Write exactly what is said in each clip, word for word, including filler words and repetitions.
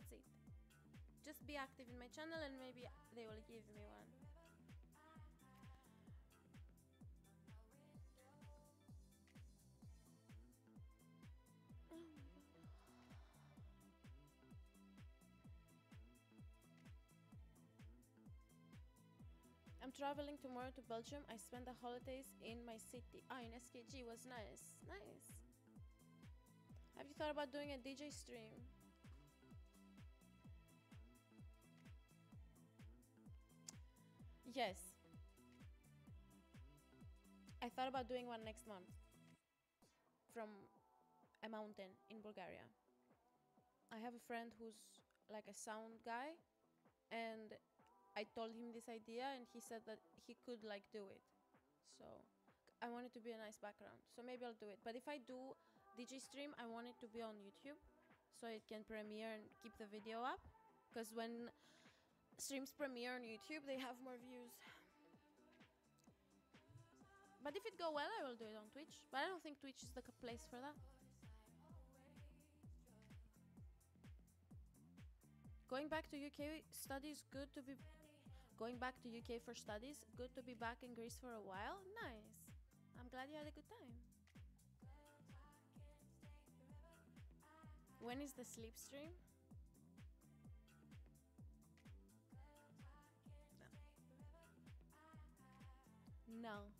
That's it. Just be active in my channel and maybe they will give me one. I'm traveling tomorrow to Belgium. I spent the holidays in my city. Ah, in S K G was nice. Nice. Have you thought about doing a D J stream? Yes. I thought about doing one next month. From a mountain in Bulgaria. I have a friend who's like a sound guy, and I told him this idea and he said that he could like do it. So I want it to be a nice background. So maybe I'll do it. But if I do D J stream, I want it to be on YouTube so it can premiere and keep the video up. Because when streams premiere on YouTube, they have more views. But if it go well, I will do it on Twitch. But I don't think Twitch is the place for that. Going back to U K studies, good to be... Going back to U K for studies, good to be back in Greece for a while. Nice. I'm glad you had a good time. When is the sleep stream? No. No.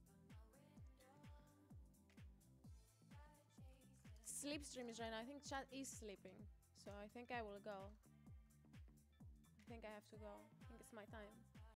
Sleep stream is right now. I think chat is sleeping. So I think I will go. I think I have to go. I think it's my time.